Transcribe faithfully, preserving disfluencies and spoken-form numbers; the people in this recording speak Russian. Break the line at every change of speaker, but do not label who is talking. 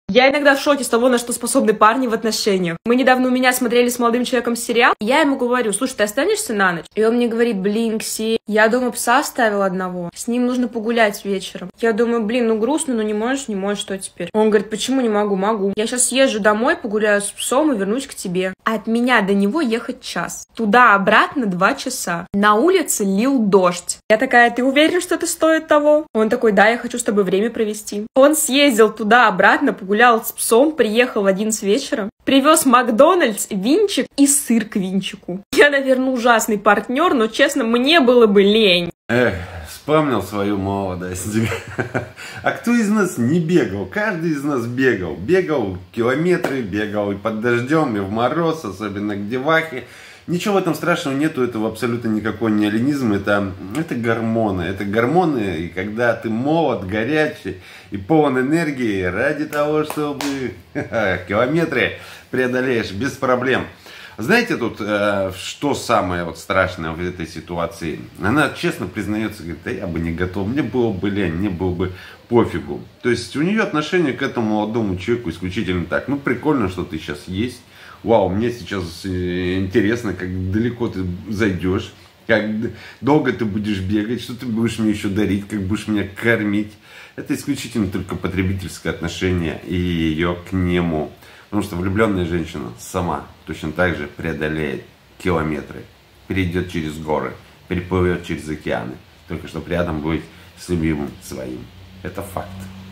Я иногда в шоке с того, на что способны парни в отношениях. Мы недавно у меня смотрели с молодым человеком сериал, и я ему говорю: слушай, ты останешься на ночь? И он мне говорит: блин, Кси, я дома пса оставила одного, с ним нужно погулять вечером. Я думаю: блин, ну грустно, ну не можешь, не можешь, что теперь? Он говорит: почему не могу? Могу. Я сейчас съезжу домой, погуляю с псом и вернусь к тебе. От меня до него ехать час. Туда-обратно два часа. На улице лил дождь. Я такая: ты уверен, что это стоит того? Он такой: да, я хочу с тобой время провести. Он съездил туда-обратно, погулял с псом, приехал в одиннадцать вечера, привез Макдональдс, винчик и сыр к винчику. Я, наверное, ужасный партнер, но, честно, мне было бы лень.
Эх, вспомнил свою молодость. А кто из нас не бегал? Каждый из нас бегал. Бегал километры, бегал и под дождем, и в мороз, особенно к девахе. Ничего в этом страшного нету, этого абсолютно никакой не алинизм, это, это гормоны, это гормоны, и когда ты молод, горячий и полон энергии, ради того, чтобы километры преодолеешь без проблем. Знаете, тут э, что самое вот страшное в этой ситуации? Она честно признается, говорит: да я бы не готов, мне было бы лень, мне было бы пофигу. То есть у нее отношение к этому молодому человеку исключительно так: ну прикольно, что ты сейчас есть. Вау, мне сейчас интересно, как далеко ты зайдешь, как долго ты будешь бегать, что ты будешь мне еще дарить, как будешь меня кормить. Это исключительно только потребительское отношение и ее к нему. Потому что влюбленная женщина сама точно так же преодолеет километры, перейдет через горы, переплывет через океаны, только чтобы рядом быть с любимым своим. Это факт.